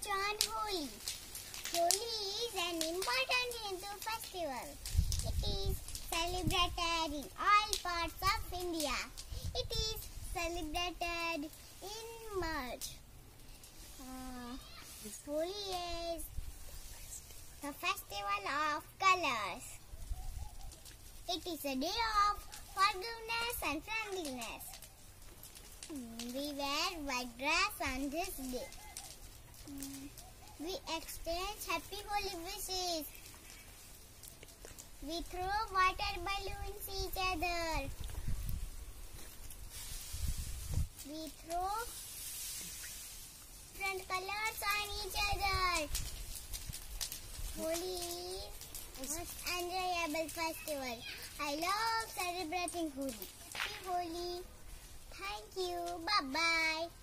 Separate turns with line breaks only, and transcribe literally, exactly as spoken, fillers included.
touch on Holi. Holi is an important Hindu festival. It is celebrated in all parts of India. It is celebrated in March. Uh, Holi is the festival of colors. It is a day of forgiveness and friendliness. We wear white dress on this day. We exchange happy Holi wishes. We throw water balloons each other. We throw different colors on each other. Holi is most enjoyable festival. I love celebrating Holi. Happy Holi. Thank you. Bye bye.